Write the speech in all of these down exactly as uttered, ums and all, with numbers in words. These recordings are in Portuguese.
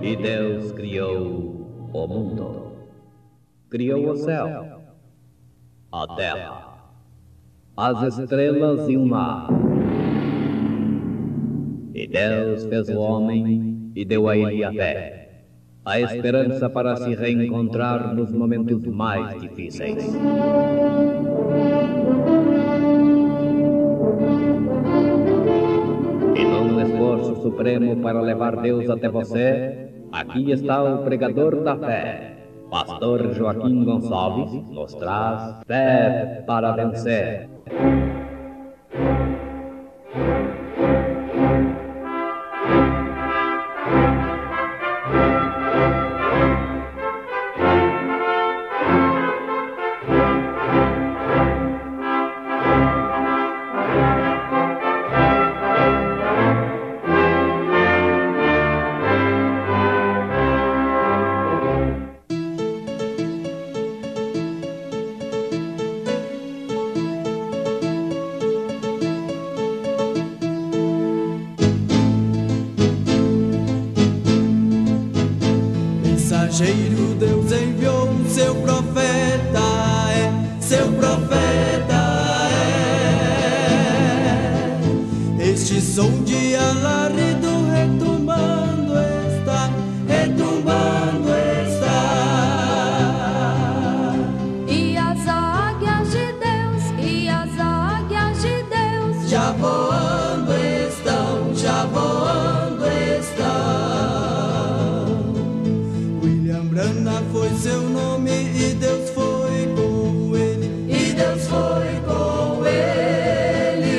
E Deus criou o mundo. Criou o céu, a terra, as estrelas e o mar. E Deus fez o homem e deu a ele a fé, a esperança para se reencontrar nos momentos mais difíceis. E num esforço supremo para levar Deus até você, aqui está o pregador da fé. Pastor Joaquim Gonçalves nos traz fé para vencer. Mensageiro, Deus enviou seu profeta, é, seu profeta é. Este som de alarido retumbando está, retumbando está. E as águias de Deus, e as águias de Deus já voando estão, já voando estão. Brana foi seu nome e Deus foi com ele, e Deus foi com ele.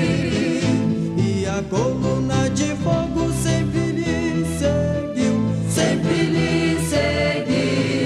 E a coluna de fogo sempre lhe seguiu, sempre lhe seguiu.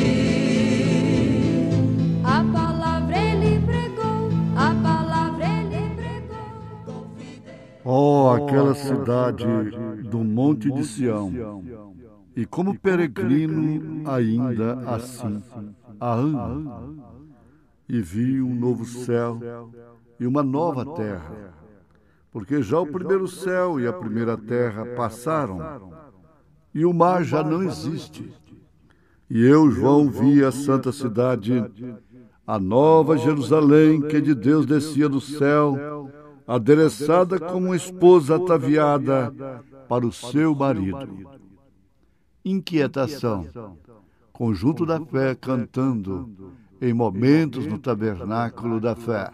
A palavra ele pregou, a palavra ele pregou. Oh, aquela cidade do Monte de Sião! E como peregrino ainda assim, há anos, e vi um novo céu e uma nova terra, porque já o primeiro céu e a primeira terra passaram, e o mar já não existe. E eu, João, vi a santa cidade, a nova Jerusalém, que de Deus descia do céu, adereçada como uma esposa ataviada para o seu marido. Inquietação, conjunto da fé cantando em momentos no tabernáculo da fé.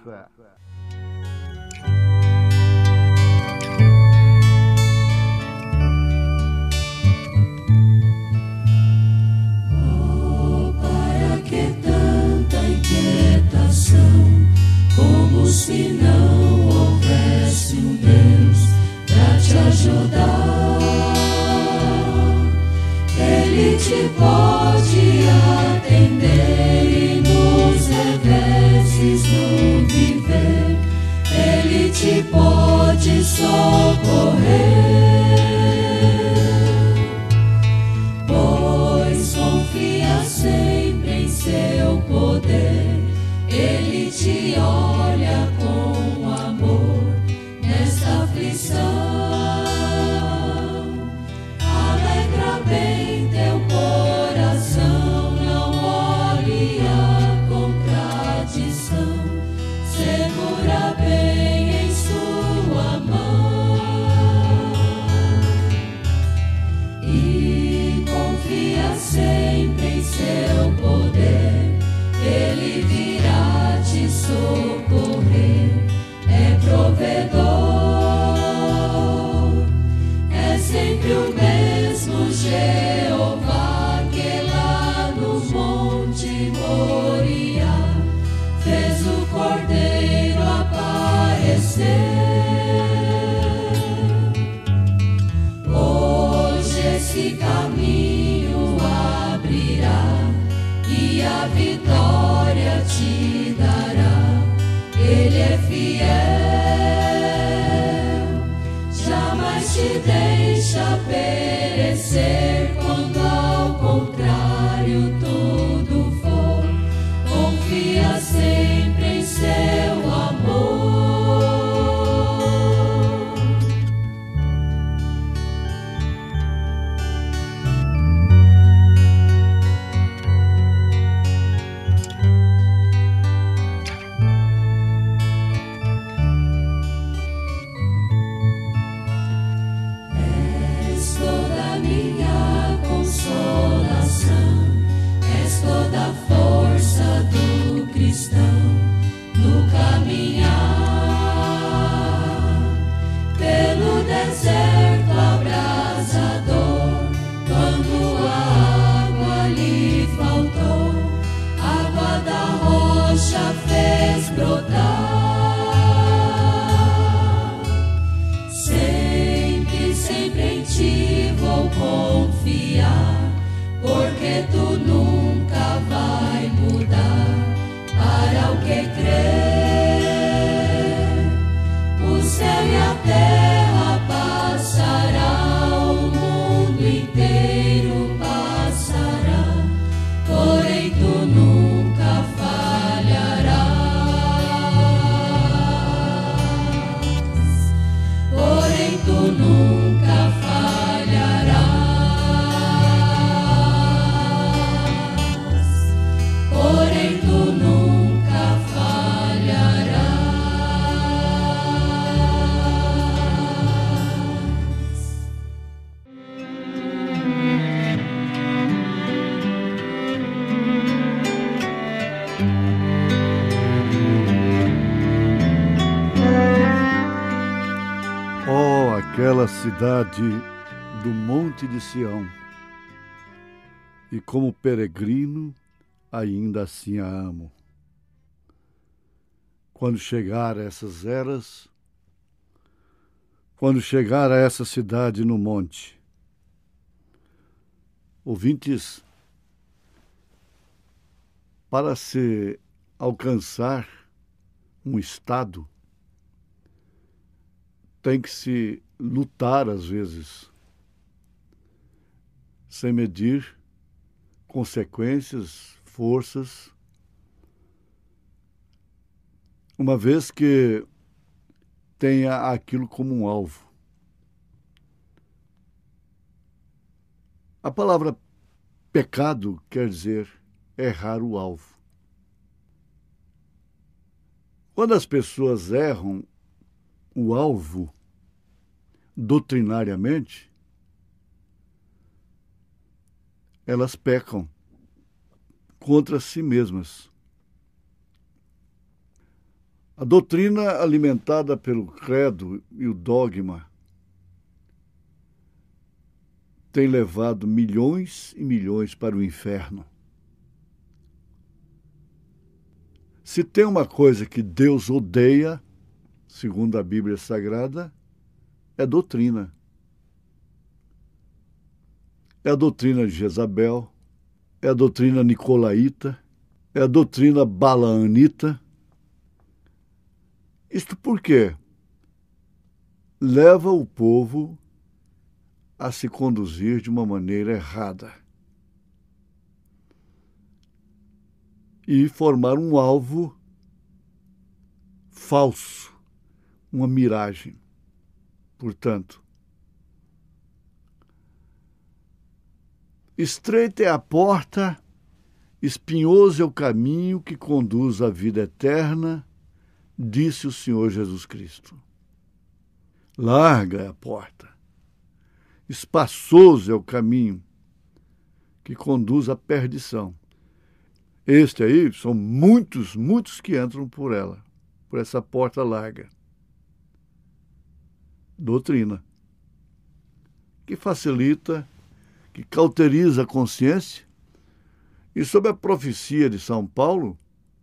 Oh, para que tanta inquietação, como se não houvesse um Deus para te ajudar. Ele te pode atender e nos reveses no viver. Ele te pode socorrer, pois confia sempre em seu poder. Ele te olha com amor nesta aflição. Alegra bem teu coração, não olhe a contradição. Segura bem em sua mão e confia sempre em seu poder. Ele virá te socorrer, é provedor, é sempre o mesmo Jeová que lá no Monte Moriá fez o Cordeiro aparecer. Hoje esse caminho abrirá e a vitória te dará. Ele é fiel, jamais te deixa perecer. Quando ao contrário tudo for, confia sempre em seu amor. confiar, porque tu nunca vai mudar para o que crer. O céu e a terra passará, o mundo inteiro passará, porém tu nunca falharás, porém tu nunca falharás, porém tu nunca falharás. Oh, aquela cidade do Monte de Sião, e como peregrino, ainda assim a amo. Quando chegar a essas eras, quando chegar a essa cidade no monte, ouvintes, para se alcançar um estado, tem que se lutar às vezes, sem medir consequências, forças, uma vez que tenha aquilo como um alvo. A palavra pecado quer dizer errar o alvo. Quando as pessoas erram o alvo doutrinariamente, elas pecam contra si mesmas. A doutrina alimentada pelo credo e o dogma tem levado milhões e milhões para o inferno. Se tem uma coisa que Deus odeia, segundo a Bíblia Sagrada, é doutrina. É a doutrina de Jezabel, é a doutrina nicolaíta, é a doutrina balaanita. Isto por quê? Leva o povo a se conduzir de uma maneira errada e formar um alvo falso, uma miragem. Portanto, estreita é a porta, espinhoso é o caminho que conduz à vida eterna, disse o Senhor Jesus Cristo. Larga é a porta, espaçoso é o caminho que conduz à perdição. Este aí são muitos, muitos que entram por ela, por essa porta larga. Doutrina, que facilita, que cauteriza a consciência. E sobre a profecia de São Paulo,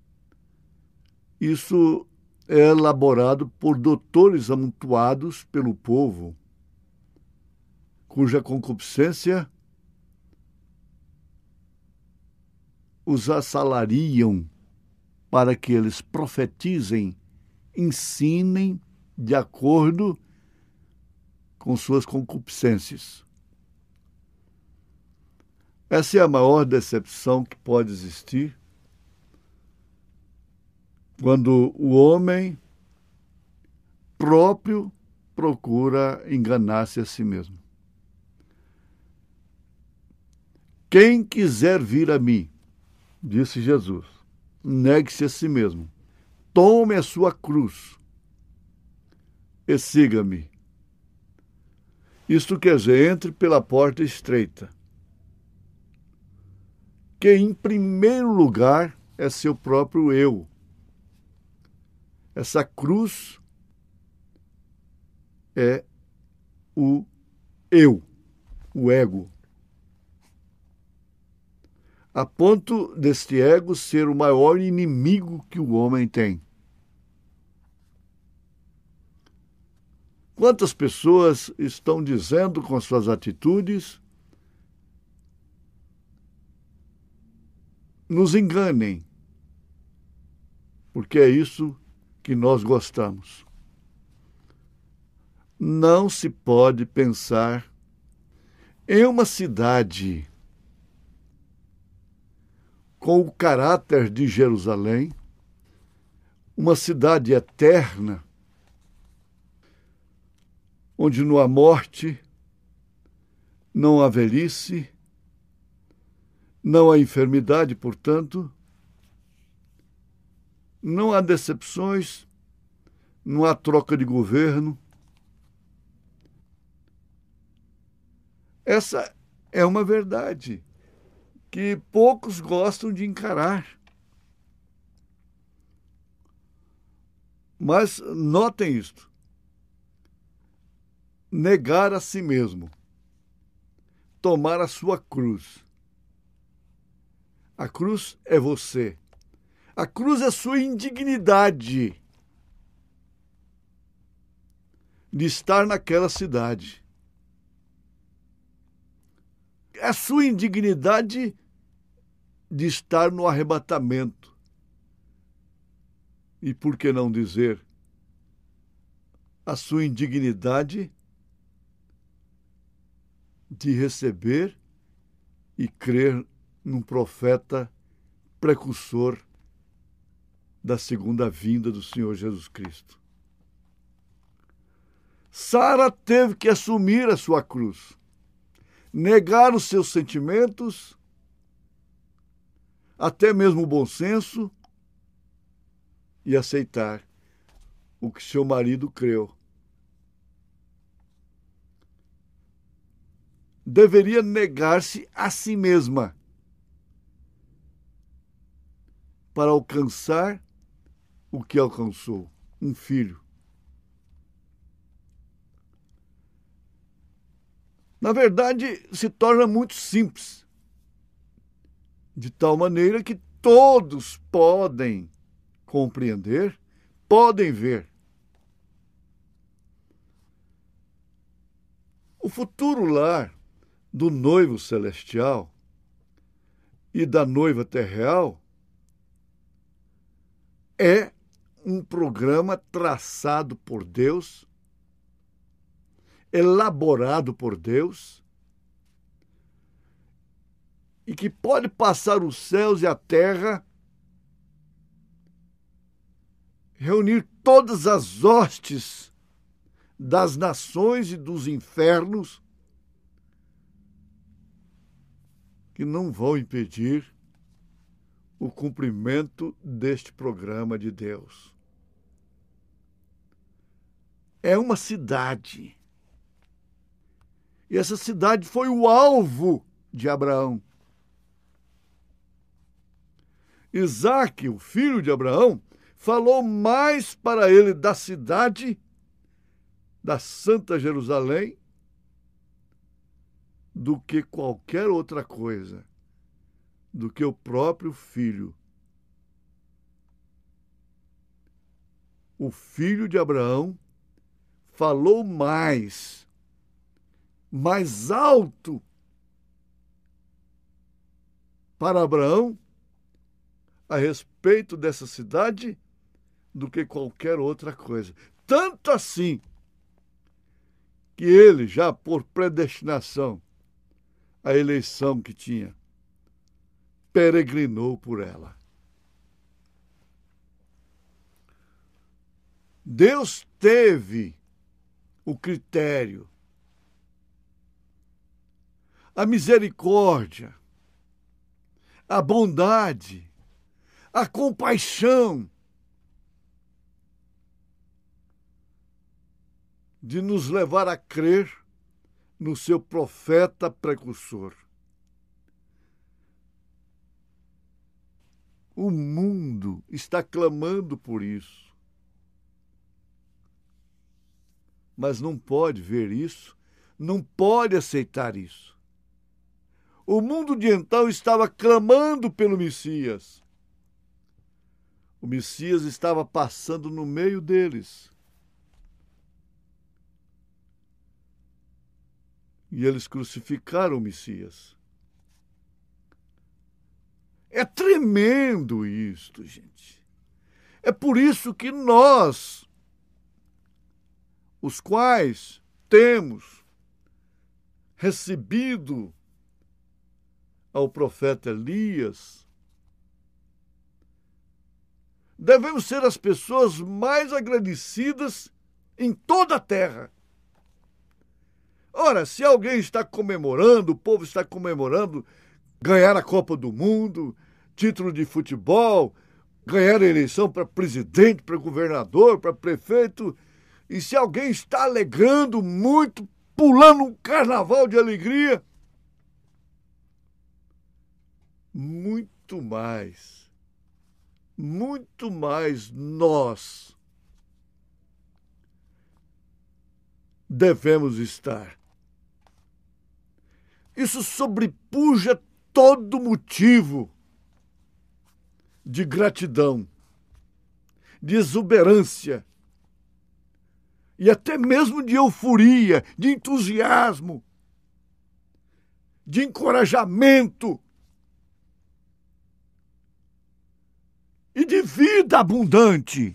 isso é elaborado por doutores amontoados pelo povo, cuja concupiscência os assalariam para que eles profetizem, ensinem de acordo com suas concupiscências. Essa é a maior decepção que pode existir quando o homem próprio procura enganar-se a si mesmo. Quem quiser vir a mim, disse Jesus, negue-se a si mesmo, tome a sua cruz e siga-me. Isto quer dizer, entre pela porta estreita, que em primeiro lugar é seu próprio eu. Essa cruz é o eu, o ego. A ponto deste ego ser o maior inimigo que o homem tem. Quantas pessoas estão dizendo com suas atitudes nos enganem, porque é isso que nós gostamos. Não se pode pensar em uma cidade com o caráter de Jerusalém, uma cidade eterna, onde não há morte, não há velhice, não há enfermidade, portanto, não há decepções, não há troca de governo. Essa é uma verdade que poucos gostam de encarar. Mas notem isto: negar a si mesmo, tomar a sua cruz. A cruz é você. A cruz é sua indignidade de estar naquela cidade. É a sua indignidade de estar no arrebatamento. E por que não dizer a sua indignidade de receber e crer num profeta precursor da segunda vinda do Senhor Jesus Cristo. Sara teve que assumir a sua cruz, negar os seus sentimentos, até mesmo o bom senso, e aceitar o que seu marido creu. Deveria negar-se a si mesma para alcançar o que alcançou, um filho. Na verdade, se torna muito simples, de tal maneira que todos podem compreender, podem ver. O futuro lar do noivo celestial e da noiva terreal é um programa traçado por Deus, elaborado por Deus, e que pode passar os céus e a terra, reunir todas as hostes das nações e dos infernos, que não vão impedir o cumprimento deste programa de Deus. É uma cidade. E essa cidade foi o alvo de Abraão. Isaque, o filho de Abraão, falou mais para ele da cidade, da Santa Jerusalém, do que qualquer outra coisa, do que o próprio filho. O filho de Abraão falou mais, mais alto para Abraão a respeito dessa cidade do que qualquer outra coisa. Tanto assim que ele, já por predestinação, a eleição que tinha, peregrinou por ela. Deus teve o critério, a misericórdia, a bondade, a compaixão de nos levar a crer no seu profeta precursor. O mundo está clamando por isso, mas não pode ver isso, não pode aceitar isso. O mundo de então estava clamando pelo Messias. O Messias estava passando no meio deles. E eles crucificaram o Messias. É tremendo isto, gente. É por isso que nós, os quais temos recebido ao profeta Elias, devemos ser as pessoas mais agradecidas em toda a terra. Ora, se alguém está comemorando, o povo está comemorando ganhar a Copa do Mundo, título de futebol, ganhar a eleição para presidente, para governador, para prefeito, e se alguém está alegrando muito, pulando um carnaval de alegria, muito mais, muito mais nós devemos estar. Isso sobrepuja todo motivo de gratidão, de exuberância e até mesmo de euforia, de entusiasmo, de encorajamento e de vida abundante.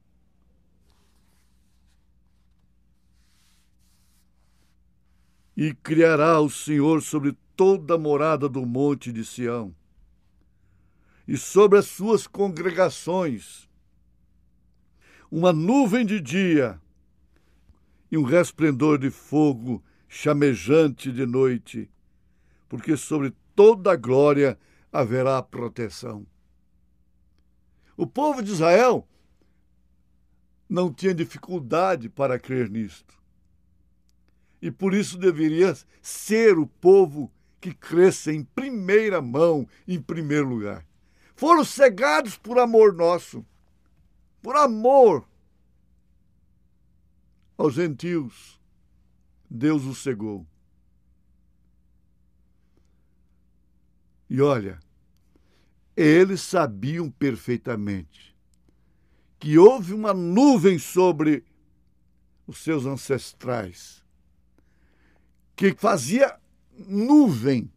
E criará o Senhor sobre toda a morada do monte de Sião e sobre as suas congregações uma nuvem de dia e um resplendor de fogo chamejante de noite, porque sobre toda a glória haverá proteção. O povo de Israel não tinha dificuldade para crer nisto. E por isso deveria ser o povo que cresça em primeira mão, em primeiro lugar. Foram cegados por amor nosso, por amor aos gentios. Deus os cegou. E olha, eles sabiam perfeitamente que houve uma nuvem sobre os seus ancestrais, que fazia nuvem,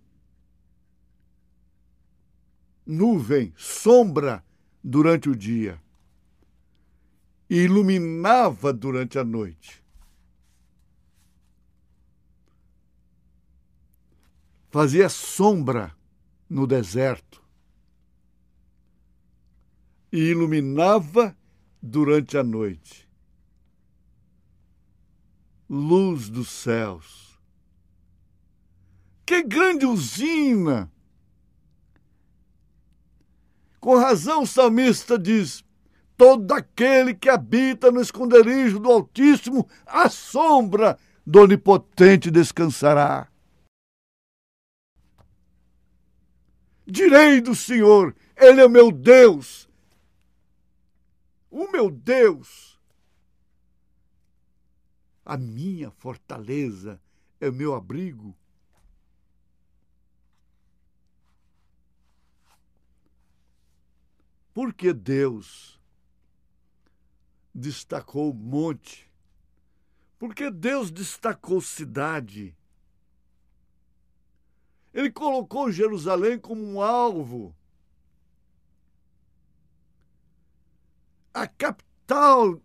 nuvem, sombra durante o dia e iluminava durante a noite. Fazia sombra no deserto e iluminava durante a noite. Luz dos céus. Que grande usina! Com razão o salmista diz: todo aquele que habita no esconderijo do Altíssimo, à sombra do Onipotente descansará. Direi do Senhor, Ele é o meu Deus, o meu Deus, a minha fortaleza é o meu abrigo. Porque Deus destacou o monte? Porque Deus destacou cidade? Ele colocou Jerusalém como um alvo, a capital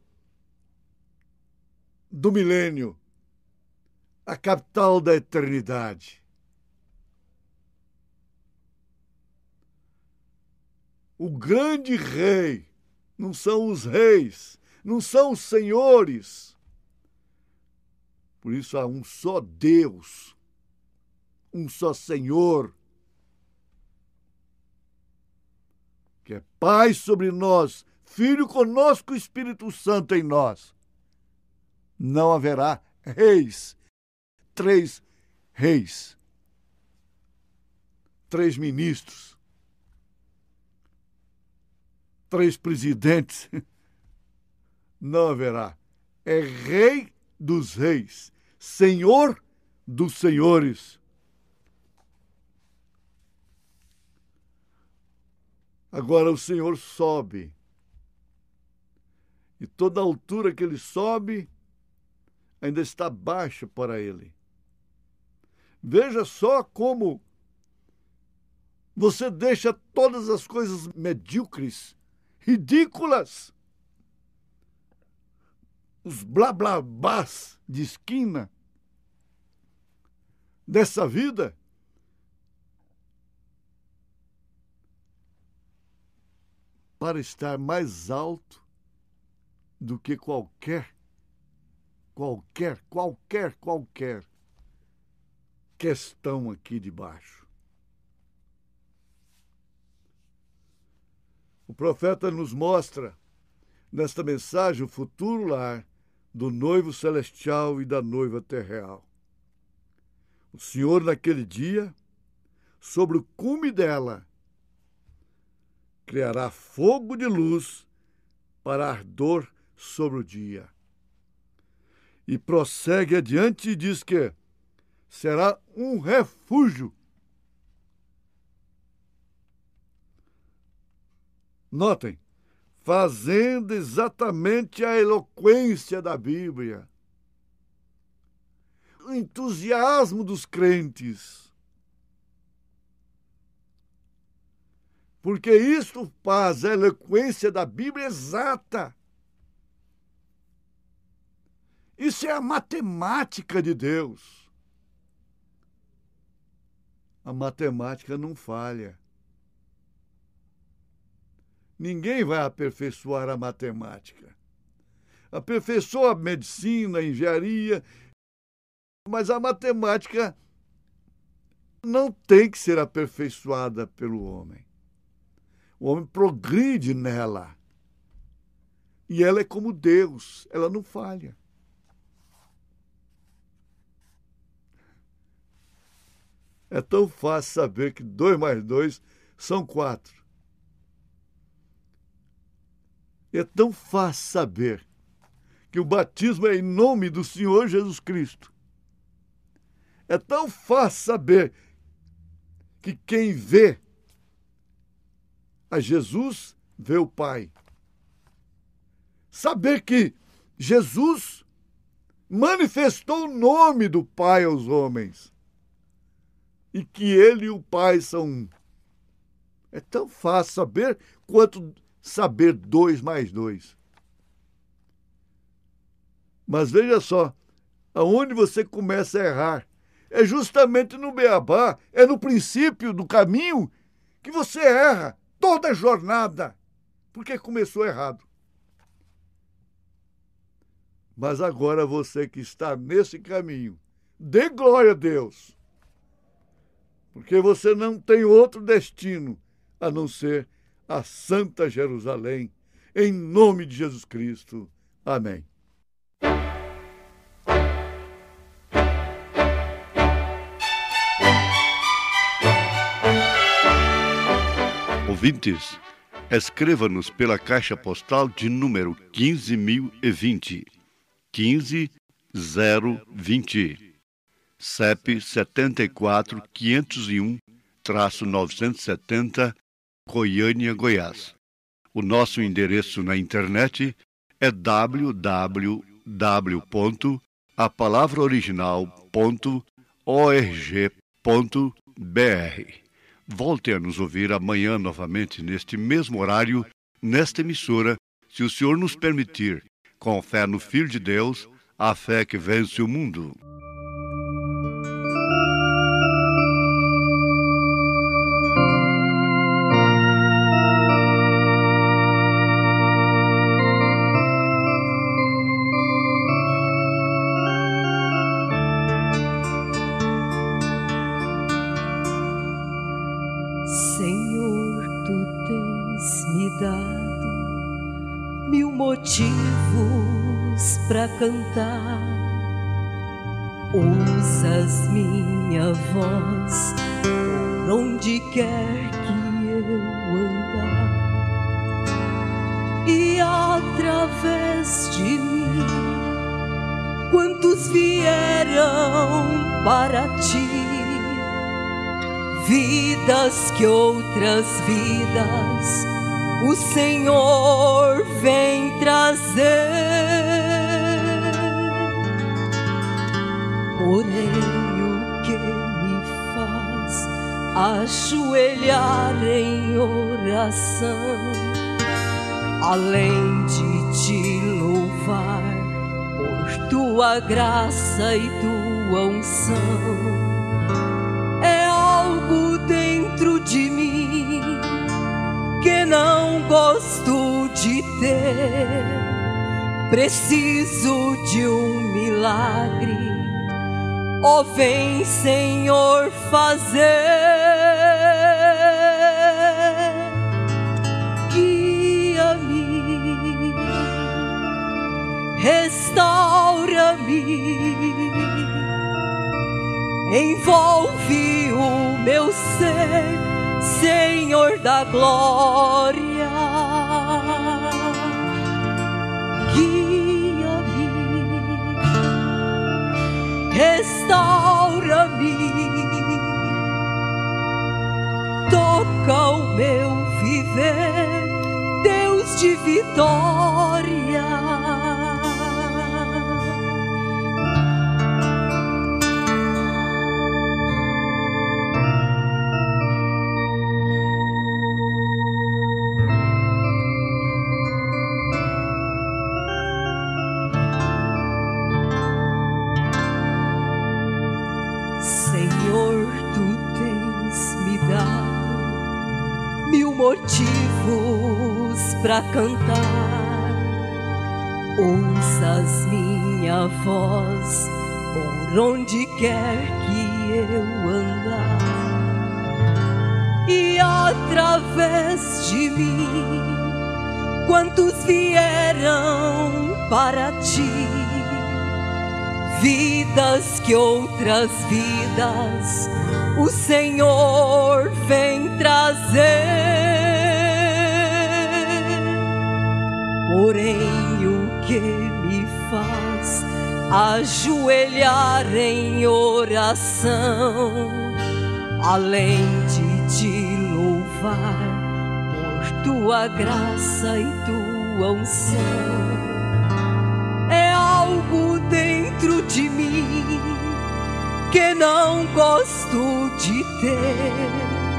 do milênio, a capital da eternidade. O grande rei, não são os reis, não são os senhores. Por isso há um só Deus, um só Senhor, que é Pai sobre nós, Filho conosco, Espírito Santo em nós. Não haverá reis, três reis, três ministros, três presidentes. Não haverá. É Rei dos reis, Senhor dos senhores. Agora o Senhor sobe. E toda a altura que ele sobe ainda está baixa para ele. Veja só como Você deixa todas as coisas medíocres, ridículas, os blá blá blás de esquina dessa vida, para estar mais alto do que qualquer, qualquer, qualquer, qualquer questão aqui de baixo. O profeta nos mostra, nesta mensagem, o futuro lar do noivo celestial e da noiva terreal. O Senhor, naquele dia, sobre o cume dela, criará fogo de luz para ardor sobre o dia. E prossegue adiante e diz que será um refúgio. Notem, fazendo exatamente a eloquência da Bíblia, o entusiasmo dos crentes. Porque isto faz a eloquência da Bíblia exata. Isso é a matemática de Deus. A matemática não falha. Ninguém vai aperfeiçoar a matemática. Aperfeiçoa a medicina, a engenharia, mas a matemática não tem que ser aperfeiçoada pelo homem. O homem progride nela. E ela é como Deus, ela não falha. É tão fácil saber que dois mais dois são quatro. É tão fácil saber que o batismo é em nome do Senhor Jesus Cristo. É tão fácil saber que quem vê a Jesus vê o Pai. Saber que Jesus manifestou o nome do Pai aos homens e que ele e o Pai são um. É tão fácil saber quanto saber dois mais dois. Mas veja só, aonde você começa a errar é justamente no beabá, é no princípio do caminho que você erra toda a jornada, porque começou errado. Mas agora você que está nesse caminho, dê glória a Deus, porque você não tem outro destino a não ser a Santa Jerusalém, em nome de Jesus Cristo. Amém. Ouvintes, escreva-nos pela caixa postal de número quinze mil e vinte, quinze zero vinte, C E P setenta e quatro quinhentos e um, novecentos e setenta, Goiânia, Goiás. O nosso endereço na internet é w w w ponto a palavra original ponto org ponto b r. Volte a nos ouvir amanhã novamente neste mesmo horário, nesta emissora, se o Senhor nos permitir, com fé no Filho de Deus, a fé que vence o mundo. Motivos para cantar, usas minha voz por onde quer que eu andar, e através de mim quantos vieram para ti, vidas que outras vidas o Senhor vem trazer. Porém, o que me faz ajoelhar em oração, além de te louvar por tua graça e tua unção. É algo dentro de mim que não gosto de ter. Preciso de um milagre, ó, vem, Senhor, fazer. Guia-me, restaura-me, envolve o meu ser, Senhor da glória. Guia-me, restaura-me, toca o meu viver, Deus de vitória. Senhor, tu tens me dado mil motivos para cantar. Ouças minha voz por onde quer que eu andar, e através de mim quantos vieram para ti, vidas que outras vidas o Senhor vem trazer. Porém, o que me faz ajoelhar em oração, além de te louvar por tua graça e tua unção, é algo dentro de mim que não gosto de ter.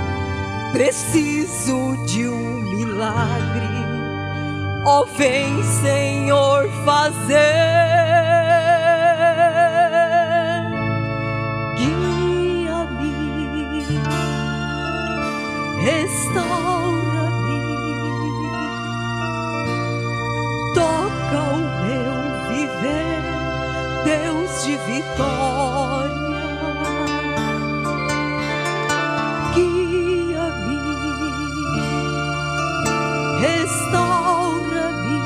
Preciso de um milagre, ó, vem, Senhor, fazer. Guia-me, restaura-me, toca o meu viver, Deus de vitória. Guia-me, restaura-me,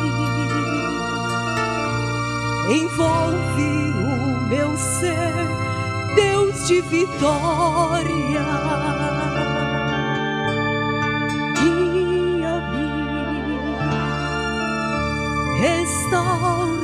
envolve o meu ser, Deus de vitória. Guia-me, restaura-me,